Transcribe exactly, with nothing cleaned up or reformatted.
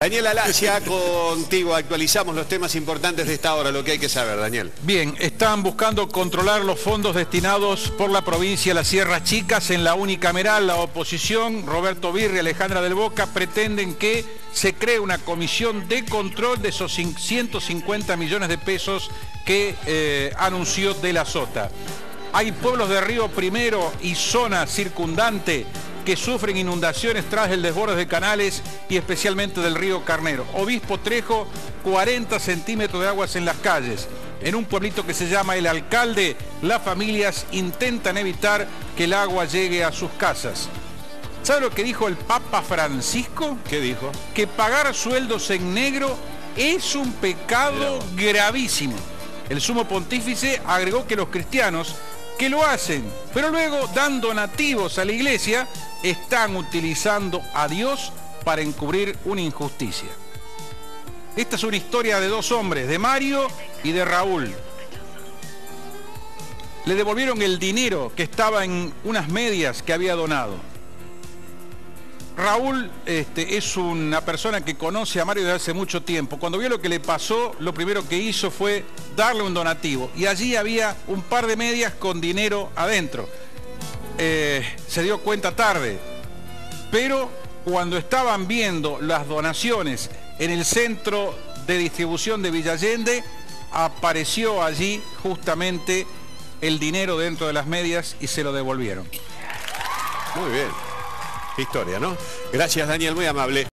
Daniel Alacia, contigo actualizamos los temas importantes de esta hora, lo que hay que saber, Daniel. Bien, están buscando controlar los fondos destinados por la provincia a las Sierras Chicas en la unicameral. La oposición, Roberto Birri y Alejandra del Boca, pretenden que se cree una comisión de control de esos ciento cincuenta millones de pesos que eh, anunció De la Sota. Hay pueblos de Río Primero y zona circundante que sufren inundaciones tras el desborde de canales y especialmente del río Carnero. Obispo Trejo, cuarenta centímetros de aguas en las calles. En un pueblito que se llama El Alcalde, las familias intentan evitar que el agua llegue a sus casas. ¿Sabe lo que dijo el Papa Francisco? ¿Qué dijo? Que pagar sueldos en negro es un pecado gravísimo. El sumo pontífice agregó que los cristianos que lo hacen, pero luego dan donativos a la iglesia, están utilizando a Dios para encubrir una injusticia. Esta es una historia de dos hombres, de Mario y de Raúl. Le devolvieron el dinero que estaba en unas medias que había donado. Raúl este, es una persona que conoce a Mario desde hace mucho tiempo. Cuando vio lo que le pasó, lo primero que hizo fue darle un donativo. Y allí había un par de medias con dinero adentro. Eh, se dio cuenta tarde. Pero cuando estaban viendo las donaciones en el centro de distribución de Villa Allende, apareció allí justamente el dinero dentro de las medias y se lo devolvieron. Muy bien. Historia, ¿no? Gracias, Daniel, muy amable.